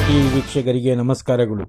TV ವೀಕ್ಷಕರಿಗೆ ನಮಸ್ಕಾರಗಳು.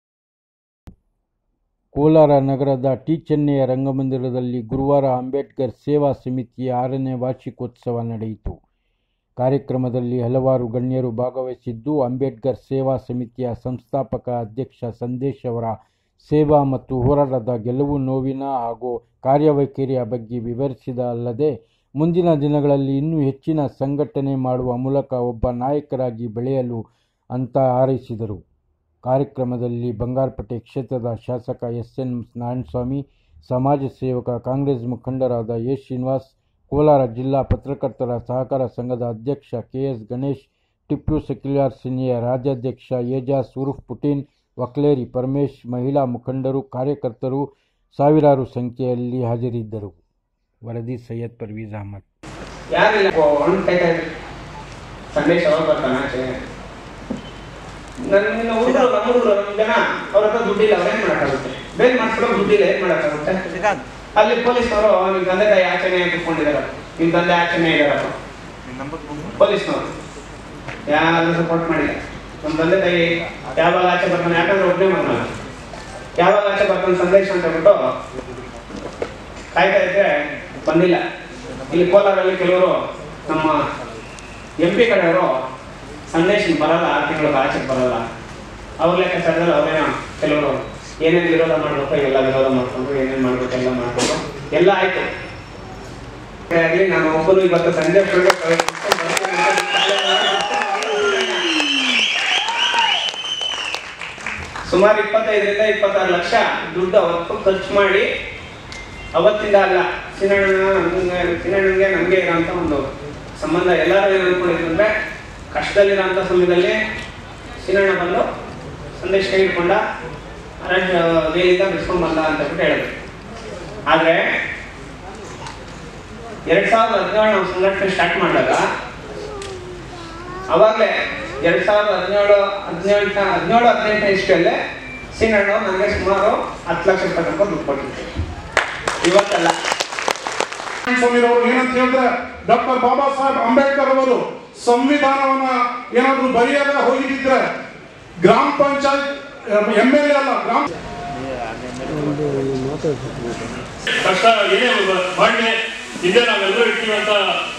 ಕೋಲಾರ ನಗರದ ಟಿ ಚೆನ್ನಯ್ಯ ರಂಗಮಂದಿರದಲ್ಲಿ ಗುರುವಾರ ಅಂಬೇಡ್ಕರ್ ಸೇವಾ ಸಮಿತಿಯ 6ನೇ ವಾರ್ಷಿಕೋತ್ಸವ ನಡೆಯಿತು. ಕಾರ್ಯಕ್ರಮದಲ್ಲಿ ಹಲವಾರು ಗಣ್ಯರು ಭಾಗವಹಿಸಿದ್ದು, ಅಂಬೇಡ್ಕರ್ ಸೇವಾ ಸಮಿತಿಯ ಸಂಸ್ಥಾಪಕ ಅಧ್ಯಕ್ಷ ಸಂದೇಶ್ ಅವರ ಸೇವಾ ಮತ್ತು ಹೋರಾಟದ ಗೆಲುವು ನೋವಿನ ಹಾಗೂ ಕಾರ್ಯವೈಖರಿಯ ಬಗ್ಗೆ ವಿವರಿಸಿದ ಅಲ್ಲದೆ, ಮುಂದಿನ ದಿನಗಳಲ್ಲಿ ಇನ್ನೂ ಹೆಚ್ಚಿನ ಸಂಘಟನೆ ಮಾಡುವ ಮೂಲಕ ಒಬ್ಬ ನಾಯಕರಾಗಿ ಬೆಳೆಯಲು ಅಂತ ಹಾರೈಸಿದರು. ಕಾರ್ಯಕ್ರಮದಲ್ಲಿ ಬಂಗಾರಪೇಟೆ ಕ್ಷೇತ್ರದ ಶಾಸಕ ಎಸ್.ಎನ್. ನಾರಾಯಣಸ್ವಾಮಿ, ಸಮಾಜ ಸೇವಕ ಕಾಂಗ್ರೆಸ್ ಮುಖಂಡರಾದ ಎ. ಶ್ರೀನಿವಾಸ್, ಕೋಲಾರ ಜಿಲ್ಲಾ ಪತ್ರಕರ್ತರ ಸಹಕಾರ ಸಂಘದ ಅಧ್ಯಕ್ಷ ಕೆ.ಎಸ್. ಗಣೇಶ್, ಟಿಪ್ಪು ಸೆಕ್ಯುಲರ್ ಸೇನೆಯ ರಾಜ್ಯಾಧ್ಯಕ್ಷ ಏಜಾಜ್ ಉರ್ಫ್ ಪುಟಿನ್, ವಕ್ಲೇರಿ ಪರಮೇಶ್, ಮಹಿಳಾ ಮುಖಂಡರು, ಕಾರ್ಯಕರ್ತರು ಸಾವಿರಾರು ಸಂಖ್ಯೆಯಲ್ಲಿ ಹಾಜರಿದ್ದರು. ವರದಿ ಸೈಯದ್ ಪರ್ವೀಜ್ ಅಹಮದ್. ನನ್ನ ಹುಡುಗರು ನಮ್ಮ ಜನ ಅವ್ರ ಹತ್ರ ದುಡ್ಡಿಲ್ಲ, ಅವ್ರೇನ್ ಮಾಡಕ್ಕಾಗುತ್ತೆ? ಬೇಲ್ ಮಾಡಿಸ್ಕೊಡೋ ದುಡ್ಡಿಲ್ಲ, ಏನ್ ಮಾಡಕ್ಕಾಗುತ್ತೆ? ಅಲ್ಲಿ ಪೊಲೀಸ್ನವರು ನಿಮ್ ತಂದೆ ತಾಯಿ ಆಚರಣೆ ಕುತ್ಕೊಂಡಿದಾರ, ನಿಮ್ ತಂದೆ ಆಚರಣೆ ಇದಾರಪ್ಪ ಪೊಲೀಸ್ನವರು ಯಾರು ಸಪೋರ್ಟ್ ಮಾಡಿಲ್ಲ. ನಮ್ಮ ತಂದೆ ತಾಯಿ ಯಾವಾಗ ಆಚೆ ಬರ್ತಾನೆ, ಯಾಕಂದ್ರೆ ಒಬ್ಬನೇ ಮಗನ, ಯಾವಾಗ ಆಚೆ ಬರ್ತಾನೆ ಸಂದೇಶ ಅಂತ ಹೇಳ್ಬಿಟ್ಟು ಕಾಯ್ತಾ ಇದ್ರೆ ಬಂದಿಲ್ಲ. ಇಲ್ಲಿ ಕೋಲಾರಲ್ಲಿ ಕೆಲವರು ನಮ್ಮ MP ಕಡೆಯವರು ಸಂದೇಶ ಬರಲ್ಲ, 6 ತಿಂಗಳು ಆಚೆಗೆ ಬರಲ್ಲ, ಅವ್ರ ಲೆಕ್ಕಾಚಾರದಲ್ಲಿ ಅವ್ರೇನೋ ಕೆಲವರು ಏನೇನು ವಿರೋಧ ಮಾಡ್ಬೇಕು ಎಲ್ಲ ವಿರೋಧ ಮಾಡ್ಕೊಂಡು, ಏನೇನು ಮಾಡ್ಬೇಕು ಎಲ್ಲ ಮಾಡ್ಕೊಂಡು ಎಲ್ಲ ಆಯ್ತು. ಹಾಗಾಗಿ ನಾನು ಒಬ್ಬರು ಇವತ್ತು ಸಂಜೆ ಸುಮಾರು 25ರಿಂದ 26 ಲಕ್ಷ ದುಡ್ಡು ಅವತ್ತು ಖರ್ಚು ಮಾಡಿ, ಅವತ್ತಿಂದ ಅಲ್ಲ ಸಿನಣ್ಣನಿಗೆ ನಮಗೆ ಇರೋಂಥ ಒಂದು ಸಂಬಂಧ ಎಲ್ಲರೂ ಏನು ಅನ್ಕೊಂಡಿದ್ರು ಅಂದ್ರೆ, ಕಷ್ಟದಲ್ಲಿರೋಂಥ ಸಮಯದಲ್ಲಿ ಸಿನಣ್ಣ ಬಂದು ಸಂದೇಶ ಕೈ ಹಿಡ್ಕೊಂಡ ಬೇಲಿಂದ ಬಿಡಿಸ್ಕೊಂಡು ಬಂದ ಅಂತ ಹೇಳ್ಬಿಟ್ಟು ಹೇಳಿದ್ರು. ಆದ್ರೆ 2017 ನಾವು ಸಂಘಟನೆ ಸ್ಟಾರ್ಟ್ ಮಾಡಿದಾಗ ಅವಾಗಲೇ 2017-18 ಇಷ್ಟಲ್ಲೇ ಸಿನಣ್ಣ ನನಗೆ ಸುಮಾರು 10 ಲಕ್ಷ ರೂಪಾಯಿ ತನಕ ದುಡ್ಡು ಕೊಟ್ಟಿದ್ರು. ಇವತ್ತಲ್ಲ. ಸ್ವಾಮಿರವರು ಏನಂತ ಹೇಳಿದ್ರೆ, ಡಾಕ್ಟರ್ ಬಾಬಾ ಸಾಹೇಬ್ ಅಂಬೇಡ್ಕರ್ ಅವರು ಸಂವಿಧಾನವನ್ನ ಏನಾದ್ರು ಬರೆಯದ ಹೋಗಿದ್ರೆ ಗ್ರಾಮ ಪಂಚಾಯತ್ MLA ಅಲ್ಲ, ಗ್ರಾಮ ಕಷ್ಟ ಏನೇ ಮಾಡಲಿ ಹಿಂದೆ ನಾವೆಲ್ಲರೂ ಇರ್ತೀವಂತ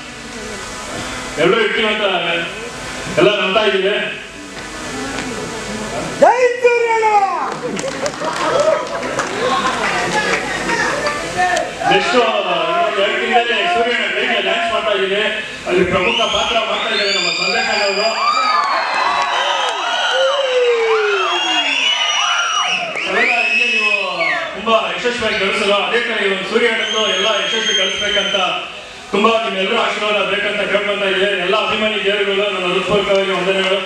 ಎಲ್ಲ ನಂಬ್ತಾ ಇದ್ದೀವಿ. ನೆಕ್ಸ್ಟ್ 2 ತಿಂಗಳಲ್ಲಿ ಸೂರ್ಯನ ಕೈಗೆ ಡ್ಯಾನ್ಸ್ ಮಾಡ್ತಾ ಇದ್ದೀವಿ. ಅಲ್ಲಿ ಪ್ರಮುಖ ಪಾತ್ರ ಮಾಡ್ತಾ ಇದ್ದಾರೆ ನಮ್ಮ ಸಂದೇಶ ಅವರು. ಹಿಂಗೆ ನೀವು ತುಂಬಾ ಯಶಸ್ವಿಯಾಗಿ ಗಳಿಸಲು, ಅದೇ ತರ ಈ ಸೂರ್ಯನನ್ನು ಎಲ್ಲ ಯಶಸ್ವಿ ಗಳಿಸ್ಬೇಕಂತ ತುಂಬಾ ನಿಮ್ಮೆಲ್ಲರೂ ಆಶೀರ್ವಾದ ಬೇಕಂತ ಕೇಳ್ಕೊಂತ ಇದೆ. ಎಲ್ಲ ಅಭಿಮಾನಿ ದೇವರುಗಳು ನನ್ನ ಹೃತ್ಪೂರ್ವಕವಾಗಿ ವಂದನೆಗಳು.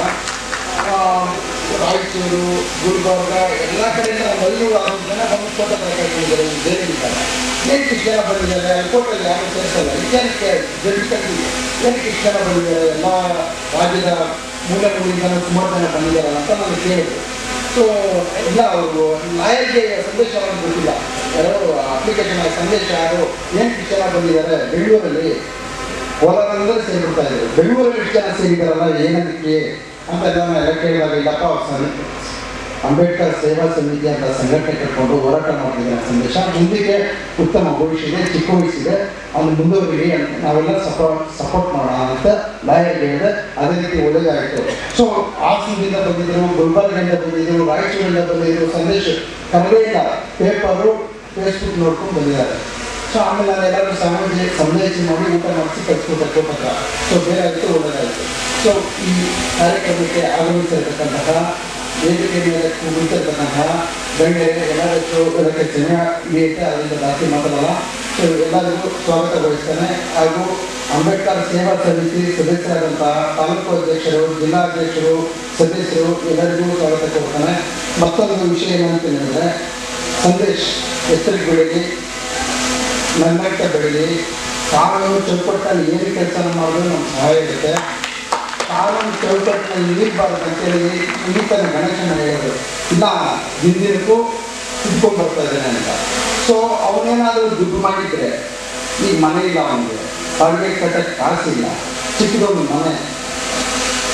ರಾಯಚೂರು, ಗುಲ್ಬರ್ಗ ಎಲ್ಲ ಕಡೆಯಿಂದ ಮಲ್ಲು 6 ಜನ ಬಂದು ಫೋಟೋ ತಗೊಂಡಿದ್ದಾರೆ. ದೇವರಿದ್ದಾರೆ ಏನಕ್ಕೆ ಇಷ್ಟು ಜನ ಬಂದಿದ್ದಾರೆ, ಫೋಟೋಲ್ಲಿ ಯಾರು ಸೇರಿಸಲ್ಲ. ಏನಕ್ಕೆ ಏನಕ್ಕೆ ಇಷ್ಟು ಜನ ಬಂದಿದ್ದಾರೆ, ಎಲ್ಲ ರಾಜ್ಯದ ಮೂಲಗಳಿಂದ ಸುಮಾರು ಜನ ಬಂದಿದ್ದಾರಲ್ಲ ಅಂತ ನಾನು ಕೇಳಿದೆ. ಸೊ ಇಲ್ಲ, ಅವರು ಲಾಯರ್ಗೆ ಸಂದೇಶವನ್ನು ಗೊತ್ತಿಲ್ಲ, ಯಾರೋ ಅಪ್ಲಿಕೇಶನ್ ಸಂದೇಶ ಯಾರು ಏನಕ್ಕೆ ಇಷ್ಟು ಜನ ಬಂದಿದ್ದಾರೆ. ಬೆಂಗಳೂರಲ್ಲಿ ಕೋಲಾರಲ್ಲೇ ಸೇರಿಬಿಡ್ತಾ ಇದ್ದಾರೆ, ಬೆಂಗಳೂರಲ್ಲಿ ಇಷ್ಟು ಜನ ಸೇರಿದ್ದಾರಲ್ಲ ಏನಕ್ಕೆ ಅಂತ ಎಲ್ಲ ಕೇಳಿದಾಗ, ಇಲ್ಲಪ್ಪ ಅಂಬೇಡ್ಕರ್ ಸೇವಾ ಸಮಿತಿ ಅಂತ ಸಂಘಟನೆ ಕಟ್ಕೊಂಡು ಹೋರಾಟ ಮಾಡ್ತಿದ್ದಾರೆ. ಸಂದೇಶ ಮುಂದಿಗೆ ಉತ್ತಮ ಭವಿಷ್ಯ ಚಿಕ್ಕ ವಯಸ್ಸಿದೆ, ಅವ್ನು ಮುಂದುವರಿರಿ, ನಾವೆಲ್ಲ ಸಪೋರ್ಟ್ ಮಾಡೋಣ ಅಂತ ಲಾಯರ್ಗೆ ಹೇಳಿದೆ. ಅದೇ ರೀತಿ ಒಳ್ಳೆಯದಾಯಿತು. ಸೊ ಹಾಸನದಿಂದ ಬಂದಿದ್ದರು, ಗುಲ್ಬರ್ಗದಿಂದ ಬಂದಿದ್ದರು, ರಾಯಚೂರಿಂದ ಬಂದಿದ್ದರು. ಸಂದೇಶ ಕನ್ನಡ ಇಲ್ಲ, ಪೇಪರು ಫೇಸ್ಬುಕ್ ನೋಡ್ಕೊಂಡು ಬಂದಿದ್ದಾರೆ. ಸೊ ಆಮೇಲೆ ನಾನು ಎಲ್ಲರೂ ಸಂದೇಶ ಮಾಡಿ ಊಟ ಮಾಡಿಸಿ ಕಳಿಸ್ಕೊಡ್ಬೇಕು ಪತ್ರ. ಸೊ ಬೇರೆ ಆಯಿತು, ಒಳ್ಳೆಯದಾಯಿತು. ಸೊ ಈ ಕಾರ್ಯಕ್ರಮಕ್ಕೆ ಆಗಮಿಸಿರ್ತಕ್ಕಂತಹ ವೇದಿಕೆ ಮೇಲೆ ಕುಳಿತಿರ್ತಕ್ಕಂತಹ ಗಣ್ಯರೇ ಎಲ್ಲದಕ್ಕೂ ಇದಕ್ಕೆ ಚೆನ್ನಾಗಿ ಅದರಿಂದ ಜಾಸ್ತಿ ಮಾತಾಡಲ್ಲ. ಸೊ ಎಲ್ಲರಿಗೂ ಸ್ವಾಗತ ಬಯಸ್ತೇನೆ. ಹಾಗೂ ಅಂಬೇಡ್ಕರ್ ಸೇವಾ ಸಮಿತಿ ಸದಸ್ಯರಾದಂತಹ ತಾಲೂಕು ಅಧ್ಯಕ್ಷರು, ಜಿಲ್ಲಾಧ್ಯಕ್ಷರು, ಸದಸ್ಯರು ಎಲ್ಲರಿಗೂ ಸ್ವಾಗತ ಕೊಡ್ತಾನೆ. ಮತ್ತೊಂದು ವಿಷಯ ಏನಂತ ಹೇಳಿದ್ರೆ, ಸಂದೇಶ್ ಎತ್ತರಿಗೆ ಬೆಳೀಲಿ, ನನ್ನಕ್ಕೆ ಬೆಳೀಲಿ, ಕಾನೂನು ಚೌಕಟ್ಟಲ್ಲಿ ಏನು ಕೆಲಸ ಮಾಡೋದು ನಮ್ಗೆ ಸಹಾಯ ಇರುತ್ತೆ. ಕಾನೂನು ಚೌಕಟ್ಟಿನಲ್ಲಿ ಇರಬಾರ್ದು ಅಂತೇಳಿ ಈತನ ಗಣೇಶನ ಹೇಳೋದು ಇಲ್ಲ, ಹಿಂದಿನಕ್ಕೂ ತಿದ್ಕೊಂಡು ಬರ್ತಾ ಇದ್ದೇನೆ ಅಂತ. ಸೊ ಅವನೇನಾದರೂ ದುಡ್ಡು ಮಾಡಿದರೆ, ಈಗ ಮನೆ ಇಲ್ಲ, ಅವನಿಗೆ ಬಾಡಿಗೆ ಕಟ್ಟಕ್ಕೆ ಕಾಸಿಲ್ಲ, ಚಿಕ್ಕದೊಂದು ಮನೆ,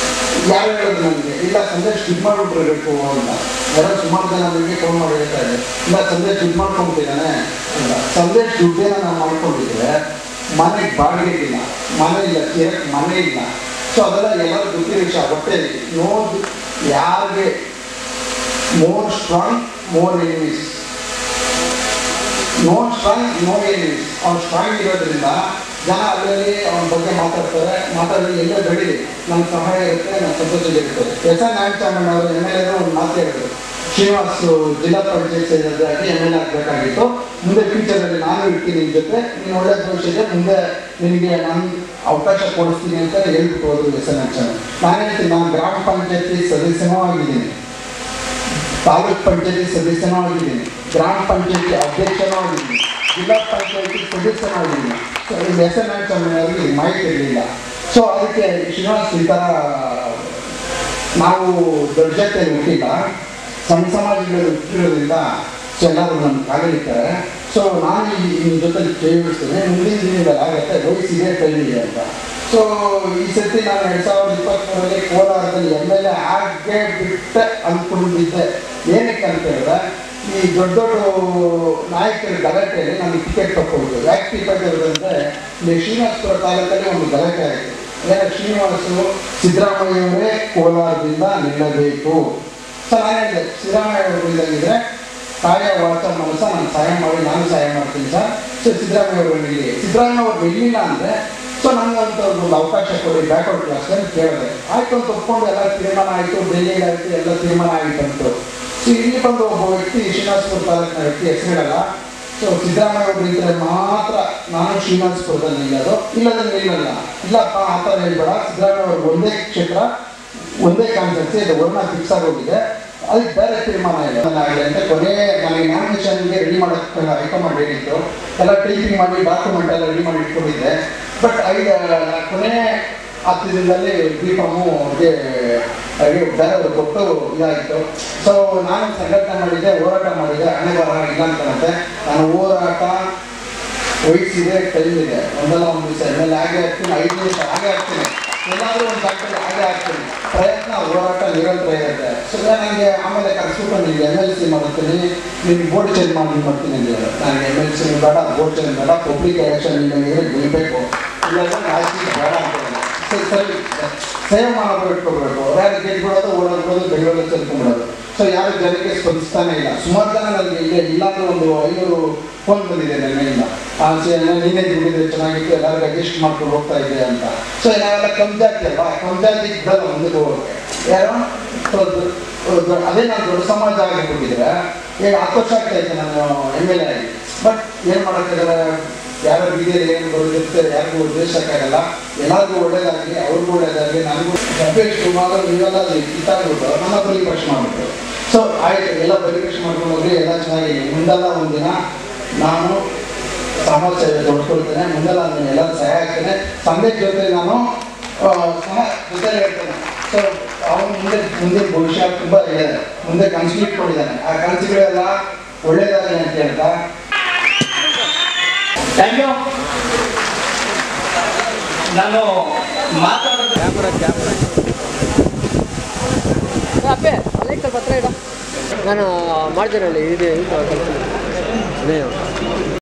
ಯಾರು ಹೇಳೋದು ನನಗೆ ಇಲ್ಲ ಸಂದೇಶ್ ದುಡ್ಡು ಮಾಡಿಬಿಟ್ಟಿರ್ಬೇಕು ಅಂತ. ಯಾರೋ ಸುಮಾರು ಜನ ನನಗೆ ಫೋನ್ ಮಾಡಿ ಹೇಳ್ತಾ ಇದೆ, ಇಲ್ಲ ಸಂದೇಶ್ ದುಡ್ಡು ಮಾಡ್ಕೊಂಬಿಟ್ಟಿದ್ದಾನೆ ಅಂತ. ಸಂದೇಶ್ ದುಡ್ಡೇನ ನಾವು ಮಾಡ್ಕೊಂಡಿದ್ರೆ ಮನೆಗೆ ಬಾಡಿಗೆ ಇಲ್ಲ, ಮನೆ ಇಲ್ಲ, ಸೇರಕ್ಕೆ ಮನೆ ಇಲ್ಲ. ಸೊ ಅದೆಲ್ಲ ಎಲ್ಲರೂ ಗೊತ್ತಿರೋ ವಿಷಯ. ಹೊಟ್ಟೆಯಲ್ಲಿ ನೋಡು, ಯಾರಿಗೆ more strong more enemies, no strong no enemies. ಅವ್ನು ಸ್ಟ್ರಾಂಗ್ ಇರೋದ್ರಿಂದ ಜನ ಅದರಲ್ಲಿ ಅವನ ಬಗ್ಗೆ ಮಾತಾಡಿ ಎಲ್ಲೋ ಬೆಳೀಲಿ, ನಮ್ಗೆ ಸಹಾಯ ಇರುತ್ತೆ, ನಮ್ಮ ಸಂತೋಷ ಇರುತ್ತೆ. ಎಸ್ ಆರ್ ನಾರಾಯಣಸ್ವಾಮಿ ಅವರು MLA ಒಂದು ಮಾತು ಹೇಳಿದ್ರು, ಶ್ರೀನಿವಾಸ್ ಜಿಲ್ಲಾ ಪಂಚಾಯತ್ ಸೇರಿದಾಗಿ MLA ಆಗಬೇಕಾಗಿತ್ತು, ಮುಂದೆ ಫ್ಯೂಚರಲ್ಲಿ ನಾನು ಇರ್ತೀನಿ ನಿಮ್ಮ ಜೊತೆ, ನೀನು ಒಳ್ಳೆ ಭವಿಷ್ಯ, ಮುಂದೆ ನಿನಗೆ ನಾನು ಅವಕಾಶ ಕೊಡಿಸ್ತೀನಿ ಅಂತ ಹೇಳ್ಬಿಟ್ಟು ಹೋದ್ರು ಎಸ್ ಆರ್ ನಾರಾಯಣಸ್ವಾಮಿ. ನಾನು ಹೇಳ್ತೀನಿ, ನಾನು ಗ್ರಾಮ ಪಂಚಾಯತಿ ಸದಸ್ಯನೂ ಆಗಿದ್ದೀನಿ, ತಾಲೂಕ್ ಪಂಚಾಯತಿ ಸದಸ್ಯನೂ ಆಗಿದ್ದೀನಿ, ಗ್ರಾಮ ಪಂಚಾಯತಿ ಅಧ್ಯಕ್ಷನೂ ಆಗಿದ್ದೀನಿ, ಜಿಲ್ಲಾ ಪಂಚಾಯತಿ ಸದಸ್ಯನೂ ಆಗಿದ್ದೀನಿ. ಸೊ ಇದು ಎಸ್ ಆರ್ ನಾರಾಯಣಸ್ವಾಮಿ ಅವರಿಗೆ ಮಾಹಿತಿ ಇರಲಿಲ್ಲ. ಸೊ ಅದಕ್ಕೆ ಶ್ರೀನಿವಾಸ್ ಈ ಥರ ನಾವು ದೊಡ್ಡ ಜೊತೆಯಲ್ಲಿ ಹುಟ್ಟಿಲ್ಲ, ಸಣ್ಣ ಸಮಾಜಗಳು ಹುಟ್ಟಿರೋದ್ರಿಂದ ಎಲ್ಲರೂ ನಮ್ಮ ಕಾಲಿರ್ತಾರೆ. ಸೊ ನಾನು ನಿಮ್ಮ ಜೊತೆ ಕೇಳಿಸ್ತೇನೆ, ಮುಂದಿನ ದಿನಗಳಲ್ಲಿ ಆಗುತ್ತೆ, ವಯಸ್ಸಿದೆ ಕೈಲಿದೆ ಅಂತ. ಸೊ ಈ ಸತಿ ನಾನು 2023ರಲ್ಲಿ ಕೋಲಾರದಲ್ಲಿ MLA ಆಗೇ ಬಿಟ್ಟೆ ಅಂದ್ಕೊಂಡಿದ್ದೆ. ಏನಕ್ಕೆ ಅಂತ ಹೇಳಿದ್ರೆ, ಈ ದೊಡ್ಡ ದೊಡ್ಡ ನಾಯಕರ ಗಲಾಟೆಯಲ್ಲಿ ನನಗೆ ಟಿಕೆಟ್ ತಗೊಳ್ಬೋದು. ಯಾಕೆ ಟಿಕೆಟ್ ಇರೋದಂದರೆ, ಇಲ್ಲಿ ಶ್ರೀನಿವಾಸಪುರ ತಾಲೂಕಲ್ಲಿ ಒಂದು ಗಲಾಟೆ ಆಯಿತು. ಏನೋ ಶ್ರೀನಿವಾಸು ಸಿದ್ದರಾಮಯ್ಯವರೇ ಕೋಲಾರದಿಂದ ನಿಲ್ಲಬೇಕು. ಸೊ ನಾನು ಹೇಳಿದೆ, ಸಿದ್ದರಾಮಯ್ಯ ಅವರು ಇದ್ದಾಗಿದ್ದರೆ ಕಾಯ ವಾಚ ಮನಸ್ಸ ನಾನು ಸಹಾಯ ಮಾಡಿ, ನಾನು ಸಹಾಯ ಮಾಡ್ತೀನಿ ಸರ್. ಸೊ ಸಿದ್ದರಾಮಯ್ಯ ಅವರು ನಿಲ್ಲಿ, ಸಿದ್ದರಾಮಯ್ಯ ಅವರು ನಿಲ್ಲಿಲ್ಲ ಅಂದರೆ ಸೊ ನನಗಂತ ಒಂದು ಅವಕಾಶ ಕೊಡಿ ಬ್ಯಾಕ್ವರ್ಡ್ ಕ್ಲಾಸ್ ಅಂತ ಕೇಳಿದೆ. ಆಯ್ತು ಅಂತ ಒಪ್ಕೊಂಡು ಎಲ್ಲ ತೀರ್ಮಾನ ಆಯಿತು, ಡೆಲ್ಲಿಗೆ ಆಯಿತು, ಎಲ್ಲ ತೀರ್ಮಾನ ಆಯಿತಂತು. ಸೊ ಇಲ್ಲಿ ಬಂದು ಒಬ್ಬ ವ್ಯಕ್ತಿ, ಶ್ರೀನಿವಾಸಪುರ ತಾಲೂಕಿನ ವ್ಯಕ್ತಿ ಹೆಸರಿಡಲ್ಲ, ಸೊ ಸಿದ್ದರಾಮಯ್ಯ ಅವರು ಇದ್ದರೆ ಮಾತ್ರ ನಾನು ಶ್ರೀನಿವಾಸಪುರದಲ್ಲಿ ನಿಲ್ಲೋದು, ಇಲ್ಲದ್ರೆ ನಿಲ್ಲಲ್ಲ. ಇಲ್ಲಪ್ಪ ಆ ಥರ ಹೇಳ್ಬೇಡ, ಸಿದ್ದರಾಮಯ್ಯ ಅವ್ರಿಗೆ ಒಂದೇ ಕ್ಷೇತ್ರ, ಒಂದೇ ಕಾನ್ಸೆಪ್ಟ್, ಇದು ವರ್ಣ ಫಿಕ್ಸ್ ಆಗೋಗಿದೆ, ಅದಕ್ಕೆ ಬೇರೆ ತೀರ್ಮಾನ ಇಲ್ಲ ಅಂತ. ಕೊನೆ ನನಗೆ ನಾಮಿನೇಷನ್ಗೆ ರೆಡಿ ಮಾಡೋಕ್ಕೆ ಹೈಕಮಾಂಡ್ ಹೇಳಿತ್ತು, ಎಲ್ಲ ಟೈಪಿಂಗ್ ಮಾಡಿ ಡಾಕ್ಯುಮೆಂಟ್ ಎಲ್ಲ ರೆಡಿ ಮಾಡಿ ಇಟ್ಕೊಂಡಿದ್ದೆ. ಬಟ್ ಕೊನೆ 10 ದಿನದಲ್ಲಿ BComಗೆ ಬೇರೆಯವರು ಕೊಟ್ಟು ಇದಾಯಿತು. ಸೊ ನಾನು ಸಂಘಟನೆ ಮಾಡಿದ್ದೆ, ಹೋರಾಟ ಮಾಡಿದ್ದೆ, ಹಣೆ ಬರ ಇಲ್ಲ ಅಂತಂತೆ. ನಾನು ಹೋರಾಟ ವಹಿಸಿದೆ, ಟೈಮ್ ಇದೆ, ಒಂದಲ್ಲ ಒಂದು ದಿವಸ MLA ಆಗೇ ಆಗ್ತೀನಿ, 5 ನಿಮಿಷ ಆಗೇ ಆಗ್ತೀನಿ, ಏನಾದರೂ ಒಂದು ಜಾಗದಲ್ಲಿ ಆಗೇ ಆಗ್ತೀನಿ. ಪ್ರಯತ್ನ ಹೋರಾಟ ನಿರಂತರ ಇರುತ್ತೆ. ಸೊ ನನಗೆ ಆಮೇಲೆ ಕರೆಸ್ಬಿಟ್ಟು ನಿಮಗೆ MLC ಮಾಡ್ತೀನಿ, ನಿಮ್ಗೆ ಬೋರ್ಡ್ ಚೇಂಜ್ ಮಾಡ್ತೀನಿ ಅಂತ ಹೇಳಿ. ನನಗೆ MLC ಬೇಡ, ಬೋರ್ಡ್ ಚೇಂಜ್ ಬೇಡ, ಪಬ್ಲಿಕ್ ಎಲೆಕ್ಷನ್ ನಿಮಗೆ ಗೆಲ್ಲಬೇಕು, ಇಲ್ಲಾಂದ್ರೆ ರಾಜಕೀಯ ಬೇಡ ಅಂತ ಹೇಳಿ. ಸರಿ ಸೇವ್ ಮಾಡೋದು ಇಟ್ಕೊಳ್ಬೇಕು, ಯಾರು ಗೆದ್ಬಿಡೋದು, ಓಡಾಡ್ಬಿಡೋದು, ಬೆಂಗಳೂರಲ್ಲಿ ಸೇರ್ಕೊಂಡ್ಬಿಡೋದು. ಸೊ ಯಾರು ಜನಕ್ಕೆ ಸ್ಪಂದಿಸ್ತಾನೆ ಇಲ್ಲ. ಸುಮಾರು ಜನ ನನಗೆ ಇಲ್ಲೇ ಇಲ್ಲಾಂದ್ರೆ ಒಂದು 500 ಫೋನ್ ಬಂದಿದೆ ನನ್ನಿಂದ, ನೀನೇ ದುಡಿದ್ರೆ ಚೆನ್ನಾಗಿತ್ತು, ಎಲ್ಲರಿಗೂ ಅಡ್ಜಸ್ಟ್ ಮಾಡ್ಕೊಂಡು ಹೋಗ್ತಾ ಇದೆ ಅಂತ. ಸೊ ನಾವೆಲ್ಲ ಕಮ್ಮಿ ಜಾತಿ ಅಲ್ವಾ, ಕಮ್ಮಿ ಜಾತಿಗೆ ಬಿಡೋದು ಮುಂದಕ್ಕೆ ಹೋಗೋಕ್ಕೆ ಯಾರು. ಅದೇ ನಾನು ದೊಡ್ಡ ಸಮಾಜ ಆಗಿಬಿಟ್ಟಿದ್ರೆ ಈಗ 10 ವರ್ಷ ಆಗ್ತಾ ಇದ್ದೆ ನಾನು MLA ಆಗಿ. ಬಟ್ ಏನು ಮಾಡೋಕ್ಕಾಗಲ್ಲ, ಯಾರೋ ಬೀದಿಯಲ್ಲಿ ಏನು ಬರೋದಿರುತ್ತೆ, ಯಾರಿಗೂ ಉದ್ದೇಶಕ್ಕಾಗಲ್ಲ. ಎಲ್ಲರಿಗೂ ಒಳ್ಳೇದಾಗಲಿ, ಅವ್ರಿಗೂ ಒಳ್ಳೇದಾಗಲಿ, ನನಗೂ ಸಬ್ಜೆಕ್ಟ್ ಸುಮಾರು ನೀವೆಲ್ಲ ಇತ್ತಾಗ್ಬಿಟ್ಟು ನನ್ನ ಬಲಿಪರೀಕ್ಷೆ ಮಾಡಿಬಿಟ್ರು. ಸೊ ಆಯಿತು, ಎಲ್ಲ ಬಲಿಪರೀಕ್ಷೆ ಮಾಡ್ಕೊಂಡು ಹೋಗ್ರಿ, ಎಲ್ಲ ಚೆನ್ನಾಗಿ. ಮುಂದೆಲ್ಲ ಒಂದಿನ ನಾನು ಸಮಾಜ ಸೇವೆ ತೊಡ್ಕೊಳ್ತೇನೆ, ಮುಂದೆಲ್ಲ ನಾನು ಎಲ್ಲ ಸಹಾಯ ಆಗ್ತೇನೆ. ಸಂದೇಶ್ ಜೊತೆ ನಾನು ಸಹ ಜೊತೆಲಿ ಹೇಳ್ತೇನೆ. ಸೊ ಅವನು ಮುಂದೆ ಭವಿಷ್ಯ ತುಂಬ ಇದೆ, ಮುಂದೆ ಕನಸು ಇಟ್ಕೊಂಡಿದ್ದಾನೆ. ಆ ಕನಸುಗಳೆಲ್ಲ ಒಳ್ಳೇದಾಗಲಿ ಅಂತ ಹೇಳ್ತಾ ಥ್ಯಾಂಕ್ ಯು. ನಾನು ಮಾತಾಡೋದು ಅಪ್ಪೆ ಅಲ್ಲೇ ಸ್ವಲ್ಪ ಹತ್ರ ಇಡ, ನಾನು ಮಾಡ್ತೇನೆ ಅಲ್ಲಿ ಇದು